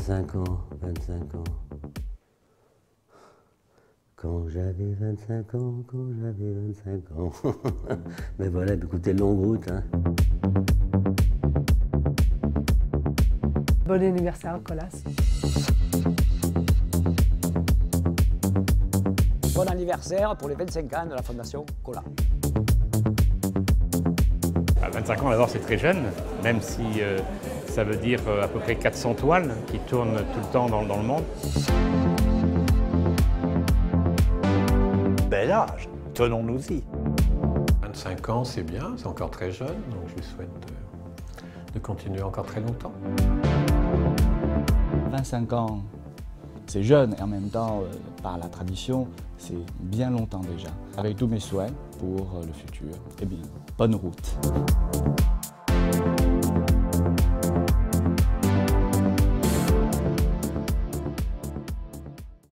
25 ans, 25 ans. Quand j'avais 25 ans, quand j'avais 25 ans. Mais voilà, écoutez, longue route, hein. Bon anniversaire, Colas. Bon anniversaire pour les 25 ans de la Fondation Colas. À 25 ans, d'abord, c'est très jeune, même si ça veut dire à peu près 400 toiles qui tournent tout le temps dans le monde. Bel âge, tenons-nous-y. 25 ans, c'est bien, c'est encore très jeune, donc je lui souhaite de continuer encore très longtemps. 25 ans, c'est jeune et en même temps, par la tradition, c'est bien longtemps déjà. Avec tous mes souhaits pour le futur, eh bien, bonne route.